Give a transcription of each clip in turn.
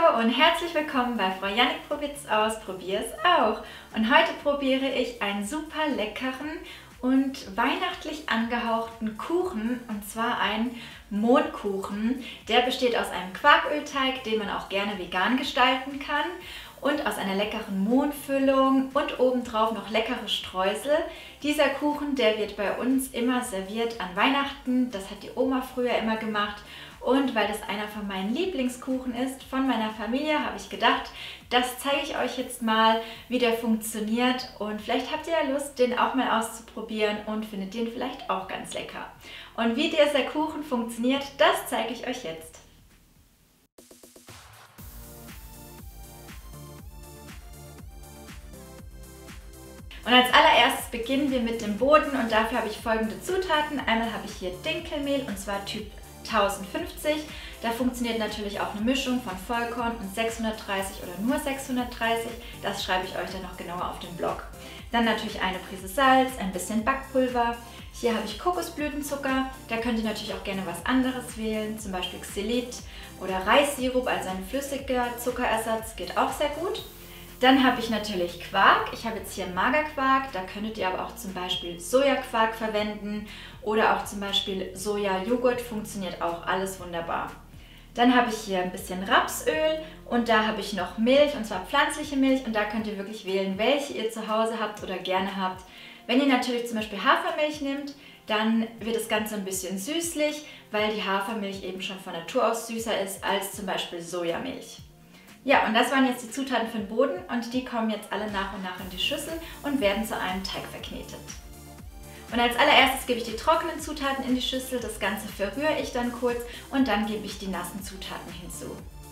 Hallo und herzlich willkommen bei Frau Jannik probiert's aus, probier's auch. Und heute probiere ich einen super leckeren und weihnachtlich angehauchten Kuchen, und zwar einen Mohnkuchen. Der besteht aus einem Quarkölteig, den man auch gerne vegan gestalten kann, und aus einer leckeren Mohnfüllung und obendrauf noch leckere Streusel. Dieser Kuchen, der wird bei uns immer serviert an Weihnachten. Das hat die Oma früher immer gemacht. Und weil das einer von meinen Lieblingskuchen ist, von meiner Familie, habe ich gedacht, das zeige ich euch jetzt mal, wie der funktioniert. Und vielleicht habt ihr ja Lust, den auch mal auszuprobieren und findet den vielleicht auch ganz lecker. Und wie dieser Kuchen funktioniert, das zeige ich euch jetzt. Und als allererstes beginnen wir mit dem Boden und dafür habe ich folgende Zutaten. Einmal habe ich hier Dinkelmehl und zwar Typ 1050. Da funktioniert natürlich auch eine Mischung von Vollkorn und 630 oder nur 630. Das schreibe ich euch dann noch genauer auf den Blog. Dann natürlich eine Prise Salz, ein bisschen Backpulver. Hier habe ich Kokosblütenzucker. Da könnt ihr natürlich auch gerne was anderes wählen, zum Beispiel Xylit oder Reissirup, also ein flüssiger Zuckerersatz, geht auch sehr gut. Dann habe ich natürlich Quark. Ich habe jetzt hier Magerquark, da könntet ihr aber auch zum Beispiel Sojaquark verwenden oder auch zum Beispiel Sojajoghurt, funktioniert auch alles wunderbar. Dann habe ich hier ein bisschen Rapsöl und da habe ich noch Milch, und zwar pflanzliche Milch, und da könnt ihr wirklich wählen, welche ihr zu Hause habt oder gerne habt. Wenn ihr natürlich zum Beispiel Hafermilch nehmt, dann wird das Ganze ein bisschen süßlich, weil die Hafermilch eben schon von Natur aus süßer ist als zum Beispiel Sojamilch. Ja, und das waren jetzt die Zutaten für den Boden und die kommen jetzt alle nach und nach in die Schüssel und werden zu einem Teig verknetet. Und als allererstes gebe ich die trockenen Zutaten in die Schüssel, das Ganze verrühre ich dann kurz und dann gebe ich die nassen Zutaten hinzu.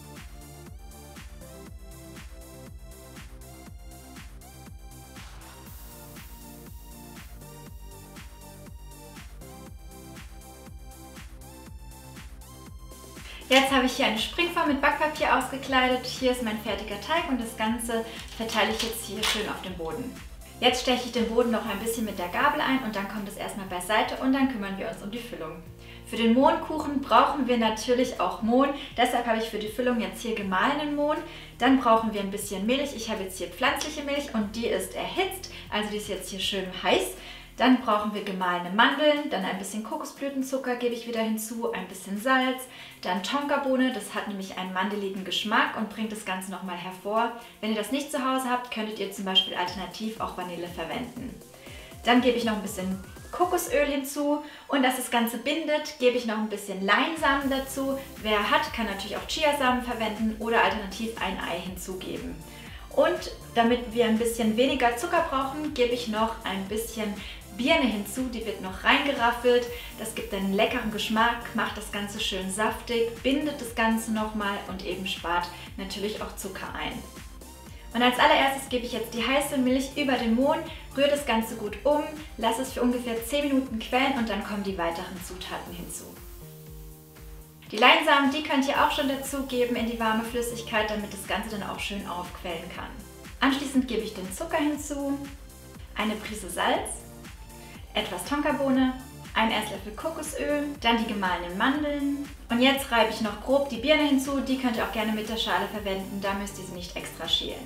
Jetzt habe ich hier eine Springform mit Backpapier ausgekleidet. Hier ist mein fertiger Teig und das Ganze verteile ich jetzt hier schön auf dem Boden. Jetzt steche ich den Boden noch ein bisschen mit der Gabel ein und dann kommt es erstmal beiseite und dann kümmern wir uns um die Füllung. Für den Mohnkuchen brauchen wir natürlich auch Mohn, deshalb habe ich für die Füllung jetzt hier gemahlenen Mohn. Dann brauchen wir ein bisschen Milch. Ich habe jetzt hier pflanzliche Milch und die ist erhitzt, also die ist jetzt hier schön heiß. Dann brauchen wir gemahlene Mandeln, dann ein bisschen Kokosblütenzucker gebe ich wieder hinzu, ein bisschen Salz, dann Tonkabohne, das hat nämlich einen mandeligen Geschmack und bringt das Ganze nochmal hervor. Wenn ihr das nicht zu Hause habt, könntet ihr zum Beispiel alternativ auch Vanille verwenden. Dann gebe ich noch ein bisschen Kokosöl hinzu und dass das Ganze bindet, gebe ich noch ein bisschen Leinsamen dazu. Wer hat, kann natürlich auch Chiasamen verwenden oder alternativ ein Ei hinzugeben. Und damit wir ein bisschen weniger Zucker brauchen, gebe ich noch ein bisschen Birne hinzu, die wird noch reingeraffelt. Das gibt einen leckeren Geschmack, macht das Ganze schön saftig, bindet das Ganze nochmal und eben spart natürlich auch Zucker ein. Und als allererstes gebe ich jetzt die heiße Milch über den Mohn, rühre das Ganze gut um, lasse es für ungefähr 10 Minuten quellen und dann kommen die weiteren Zutaten hinzu. Die Leinsamen, die könnt ihr auch schon dazugeben in die warme Flüssigkeit, damit das Ganze dann auch schön aufquellen kann. Anschließend gebe ich den Zucker hinzu, eine Prise Salz, etwas Tonkabohne, ein Esslöffel Kokosöl, dann die gemahlenen Mandeln und jetzt reibe ich noch grob die Birne hinzu, die könnt ihr auch gerne mit der Schale verwenden, da müsst ihr sie nicht extra schälen.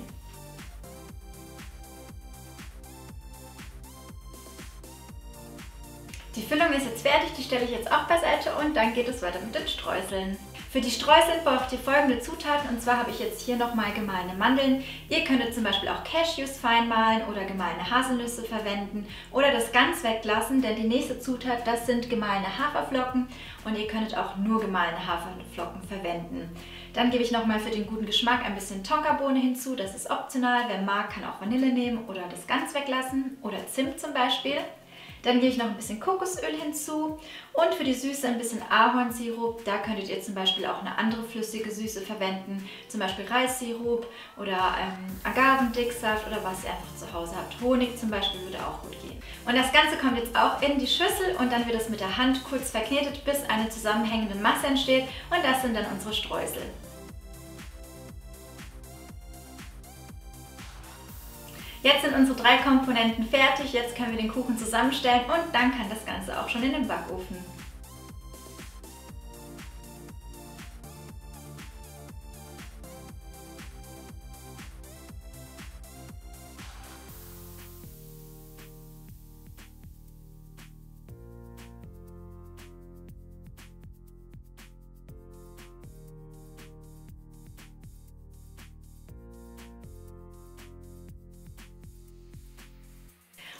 Die Füllung ist jetzt fertig, die stelle ich jetzt auch beiseite und dann geht es weiter mit den Streuseln. Für die Streusel braucht ihr folgende Zutaten, und zwar habe ich jetzt hier nochmal gemahlene Mandeln. Ihr könntet zum Beispiel auch Cashews fein mahlen oder gemahlene Haselnüsse verwenden oder das ganz weglassen, denn die nächste Zutat, das sind gemahlene Haferflocken und ihr könntet auch nur gemahlene Haferflocken verwenden. Dann gebe ich nochmal für den guten Geschmack ein bisschen Tonkabohne hinzu, das ist optional, wer mag, kann auch Vanille nehmen oder das ganz weglassen oder Zimt zum Beispiel. Dann gebe ich noch ein bisschen Kokosöl hinzu und für die Süße ein bisschen Ahornsirup. Da könntet ihr zum Beispiel auch eine andere flüssige Süße verwenden, zum Beispiel Reissirup oder Agavendicksaft oder was ihr einfach zu Hause habt. Honig zum Beispiel würde auch gut gehen. Und das Ganze kommt jetzt auch in die Schüssel und dann wird es mit der Hand kurz verknetet, bis eine zusammenhängende Masse entsteht und das sind dann unsere Streusel. Jetzt sind unsere 3 Komponenten fertig, jetzt können wir den Kuchen zusammenstellen und dann kann das Ganze auch schon in den Backofen.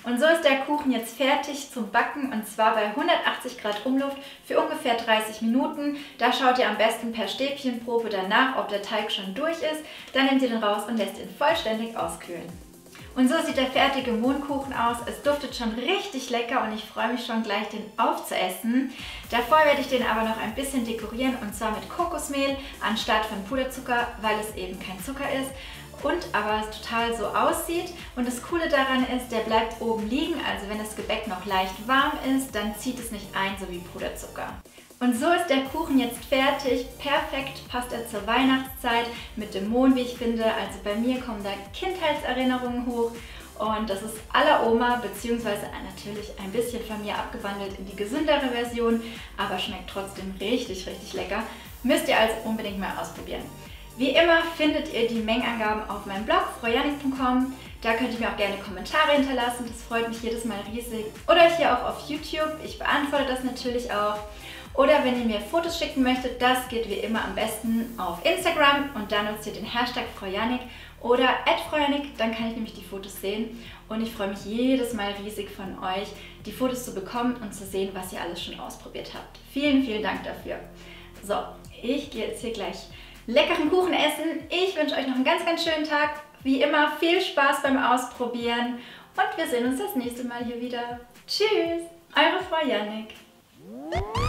Und so ist der Kuchen jetzt fertig zum Backen und zwar bei 180 Grad Umluft für ungefähr 30 Minuten. Da schaut ihr am besten per Stäbchenprobe danach, ob der Teig schon durch ist. Dann nehmt ihr den raus und lässt ihn vollständig auskühlen. Und so sieht der fertige Mohnkuchen aus. Es duftet schon richtig lecker und ich freue mich schon gleich, den aufzuessen. Davor werde ich den aber noch ein bisschen dekorieren und zwar mit Kokosmehl anstatt von Puderzucker, weil es eben kein Zucker ist und aber total so aussieht. Und das Coole daran ist, der bleibt oben liegen, also wenn das Gebäck noch leicht warm ist, dann zieht es nicht ein, so wie Puderzucker. Und so ist der Kuchen jetzt fertig. Perfekt passt er zur Weihnachtszeit mit dem Mohn, wie ich finde. Also bei mir kommen da Kindheitserinnerungen hoch und das ist à la Oma, beziehungsweise natürlich ein bisschen von mir abgewandelt in die gesündere Version, aber schmeckt trotzdem richtig, richtig lecker. Müsst ihr also unbedingt mal ausprobieren. Wie immer findet ihr die Mengenangaben auf meinem Blog fraujannik.com. Da könnt ihr mir auch gerne Kommentare hinterlassen, das freut mich jedes Mal riesig. Oder hier auch auf YouTube, ich beantworte das natürlich auch. Oder wenn ihr mir Fotos schicken möchtet, das geht wie immer am besten auf Instagram und da nutzt ihr den Hashtag fraujannik oder @fraujannik, dann kann ich nämlich die Fotos sehen und ich freue mich jedes Mal riesig von euch, die Fotos zu bekommen und zu sehen, was ihr alles schon ausprobiert habt. Vielen, vielen Dank dafür. So, ich gehe jetzt hier gleich leckeren Kuchen essen. Ich wünsche euch noch einen ganz, ganz schönen Tag. Wie immer viel Spaß beim Ausprobieren und wir sehen uns das nächste Mal hier wieder. Tschüss, eure Frau Jannik.